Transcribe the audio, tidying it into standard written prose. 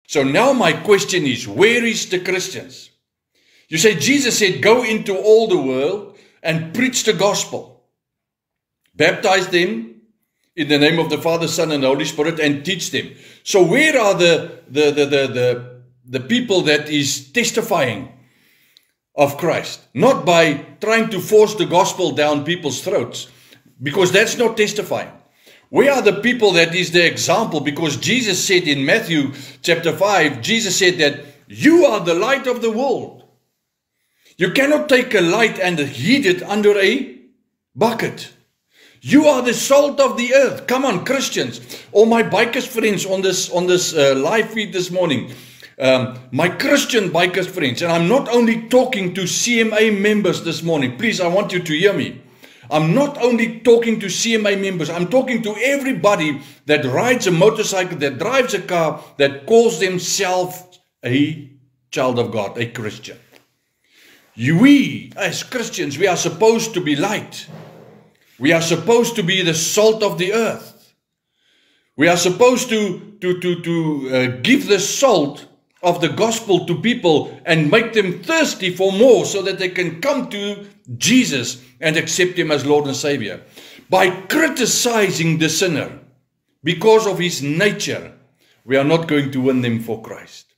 So now my question is, where is the Christians? You say, Jesus said, go into all the world and preach the gospel. Baptize them in the name of the Father, Son, and the Holy Spirit, and teach them. So where are the people that is testifying of Christ? Not by trying to force the gospel down people's throats, because that's not testifying. Where are the people that is the example? Because Jesus said in Matthew chapter 5, Jesus said that you are the light of the world. You cannot take a light and heat it under a bucket. You are the salt of the earth. Come on, Christians. All my bikers friends on this live feed this morning. My Christian bikers friends. And I'm not only talking to CMA members this morning. Please, I want you to hear me. I'm not only talking to CMA members, I'm talking to everybody that rides a motorcycle, that drives a car, that calls themselves a child of God, a Christian. We, as Christians, we are supposed to be light. We are supposed to be the salt of the earth. We are supposed to give the salt of the gospel to people and make them thirsty for more so that they can come to Jesus and accept Him as Lord and Savior. By criticizing the sinner because of his nature, we are not going to win them for Christ.